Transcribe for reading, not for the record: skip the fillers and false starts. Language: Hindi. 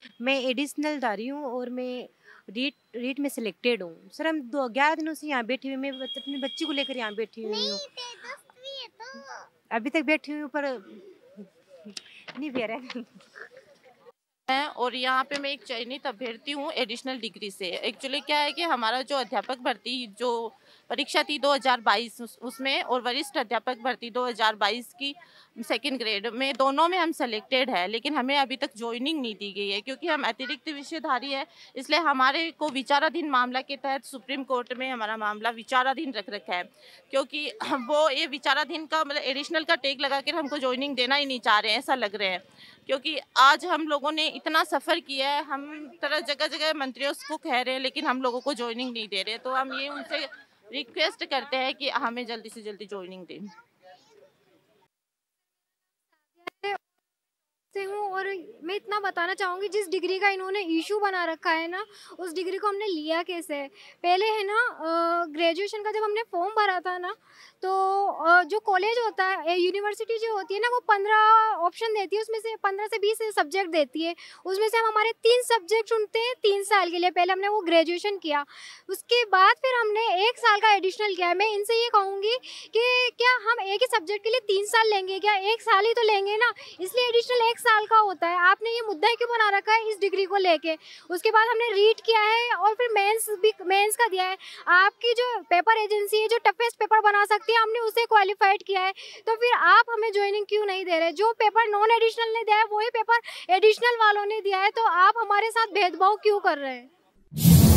मैं एडिशनल धारी हूँ और मैं रीट रीट में सिलेक्टेड हूँ। सर हम 11 दिनों से यहाँ बैठी हुई, मैं अपनी बच्ची को लेकर यहाँ बैठी हुई हूँ। अभी तक बैठी हुई हूँ पर नहीं दे रहा। हैं और यहाँ पे मैं एक चयनित अभ्यर्थी हूँ एडिशनल डिग्री से। एक्चुअली क्या है कि हमारा जो अध्यापक भर्ती जो परीक्षा थी 2022 उसमें और वरिष्ठ अध्यापक भर्ती 2022 की सेकंड ग्रेड में दोनों में हम सेलेक्टेड है, लेकिन हमें अभी तक ज्वाइनिंग नहीं दी गई है क्योंकि हम अतिरिक्त विषयधारी है। इसलिए हमारे को विचाराधीन मामला के तहत सुप्रीम कोर्ट में हमारा मामला विचाराधीन रख रखा है, क्योंकि वो ये विचाराधीन का मतलब एडिशनल का टेक लगा कर हमको ज्वाइनिंग देना ही नहीं चाह रहे हैं, ऐसा लग रहा है। क्योंकि आज हम लोगों ने इतना सफ़र किया है, हम तरह जगह जगह मंत्रियों को कह रहे हैं लेकिन हम लोगों को ज्वाइनिंग नहीं दे रहे, तो हम ये उनसे रिक्वेस्ट करते हैं कि हमें जल्दी से जल्दी ज्वाइनिंग दें। से हूँ और मैं इतना बताना चाहूँगी जिस डिग्री का इन्होंने इशू बना रखा है ना, उस डिग्री को हमने लिया कैसे है। पहले है ना, ग्रेजुएशन का जब हमने फॉर्म भरा था ना, तो जो कॉलेज होता है, यूनिवर्सिटी जो होती है ना, वो 15 ऑप्शन देती है, उसमें से 15 से 20 सब्जेक्ट देती है। उसमें से हम हमारे 3 सब्जेक्ट चुनते हैं 3 साल के लिए। पहले हमने वो ग्रेजुएशन किया, उसके बाद फिर हमने 1 साल का एडिशनल किया है। मैं इनसे ये कहूँगी कि क्या हम एक ही सब्जेक्ट के लिए 3 साल लेंगे, क्या 1 साल ही तो लेंगे ना, इसलिए एडिशनल 1 साल का होता है। आपने ये मुद्दा ही क्यों बना रखा है इस डिग्री को लेके। उसके बाद हमने रीट किया है और फिर मेंस का दिया है। आपकी जो पेपर एजेंसी है जो टफेस्ट पेपर बना सकती है, हमने उसे क्वालिफाइड किया है, तो फिर आप हमें ज्वाइनिंग क्यों नहीं दे रहे। जो पेपर नॉन एडिशनल ने दिया है वही पेपर एडिशनल वालों ने दिया है, तो आप हमारे साथ भेदभाव क्यों कर रहे हैं।